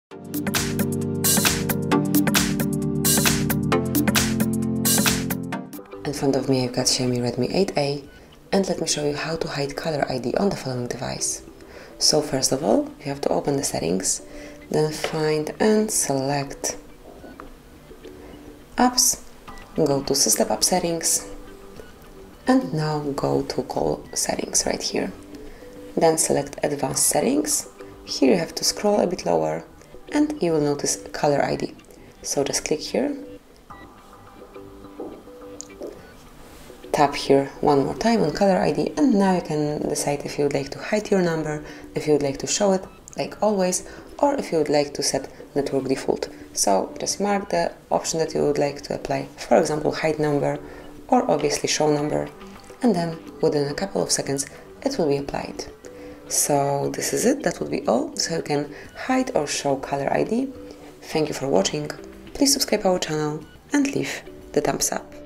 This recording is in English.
In front of me I've got Xiaomi Redmi 8A, and let me show you how to hide Caller ID on the following device. So first of all, you have to open the settings, then find and select apps, go to System App Settings, and now go to Call Settings right here. Then select Advanced Settings. Here you have to scroll a bit lower and you will notice Caller ID. So just click here, tap here one more time on Caller ID, and now you can decide if you would like to hide your number, if you would like to show it like always, or if you would like to set network default. So just mark the option that you would like to apply, for example hide number or obviously show number, and then within a couple of seconds it will be applied. So this is it, that will be all, so you can hide or show Caller ID. Thank you for watching, please subscribe our channel and leave the thumbs up.